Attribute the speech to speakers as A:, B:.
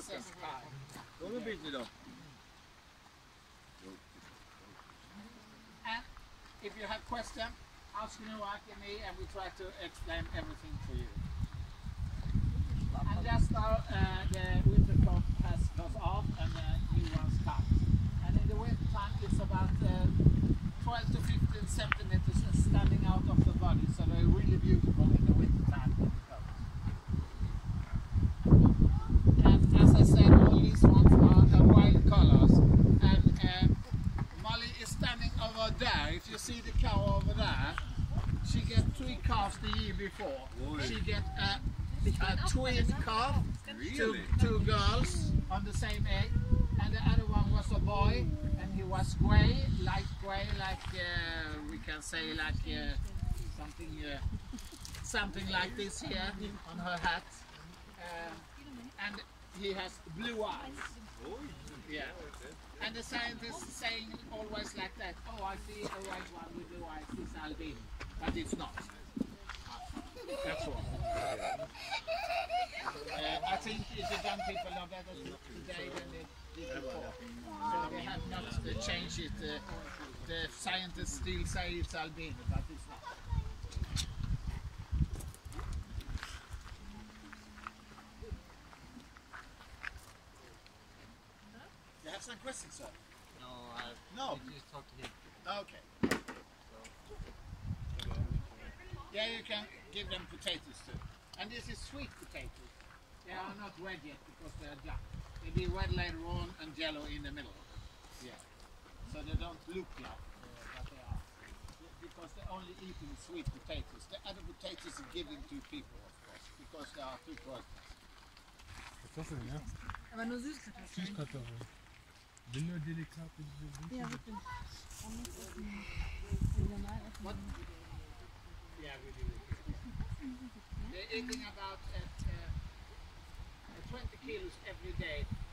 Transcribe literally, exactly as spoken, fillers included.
A: recess time.
B: Kom een beetje dan.
A: And if you have questions, ask Noak and me, and we try to explain everything to you. And just now, uh, the winter coat has goes off and the new ones come. And in the winter time, it's about uh, twelve to fifteen centimeters standing out of the body, so they're really beautiful in the winter time. And as I said, all these ones are uh, wild colors. And uh, Molly is standing over there. If you see the cow over there, she get three calves the year before.
B: Oi.
A: She get a, a twin calf, two,
B: Really?
A: two girls on the same egg, and the other one was a boy, and he was grey, light grey, like uh, we can say, like uh, something, uh, something like this here on her hat, uh, and he has blue eyes. Yeah. And the scientists saying always like that, oh, I see a white one with blue eyes, it's albino, but it's not. That's all. Uh, I think the young people are better today than they did before. So they have not uh, changed it. Uh, the scientists still say it's albino, but it's not. You have some questions, sir?
C: No, I
A: No.
C: just talked to him.
A: Okay. Yeah, you can give them potatoes too. And this is sweet potatoes. They are not red yet because they are young. They be red later on and yellow in the middle. Yeah. So they don't look like uh, that they are. Because they're only eating sweet potatoes. The other potatoes are given to people, of course, because they are too poisonous.
D: Kartoffeln, ja.
E: Aber nur Süßkartoffeln.
D: Süßkartoffeln. Dünner, delikate, diese
E: Ja, wirklich. Man muss essen. Normal essen.
A: What? Yeah, we do. They're eating about at, uh, twenty kilos every day